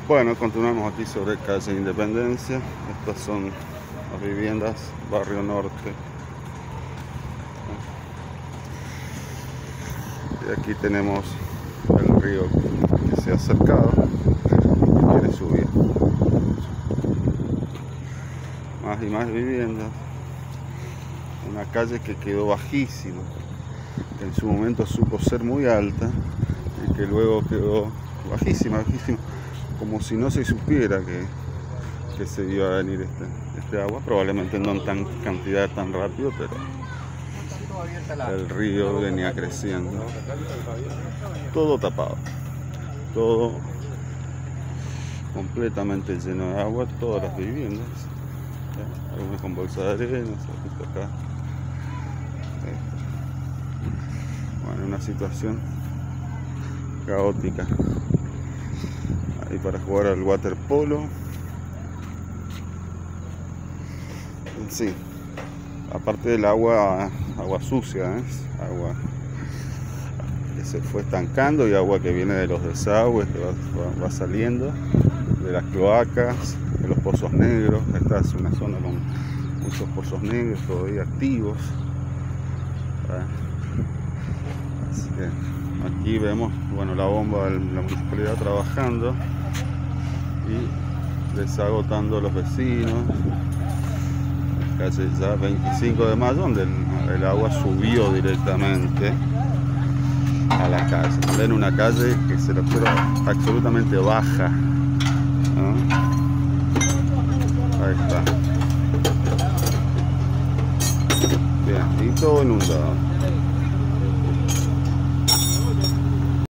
Bueno, continuamos aquí sobre calle Independencia. Estas son las viviendas, barrio norte. Y aquí tenemos el río que se ha acercado y quiere subir. Más y más viviendas. Una calle que quedó bajísima, que en su momento supo ser muy alta y que luego quedó bajísima, como si no se supiera que se iba a venir este agua, probablemente no en tan cantidad tan rápido, pero el río venía creciendo. Todo tapado, todo completamente lleno de agua, todas las viviendas, algunas con bolsa de arena, acá. Bueno, una situación caótica. Ahí para jugar al waterpolo. Sí, aparte del agua sucia, agua que se fue estancando y agua que viene de los desagües, que va saliendo de las cloacas, de los pozos negros. Esta es una zona con muchos pozos negros todavía activos. Así que aquí vemos, bueno, la bomba de la municipalidad trabajando y desagotando a los vecinos. Calle ya 25 de mayo, donde el agua subió directamente a la calle. Ven una calle que se la espera absolutamente baja, ¿no? Ahí está. Bien, y todo inundado.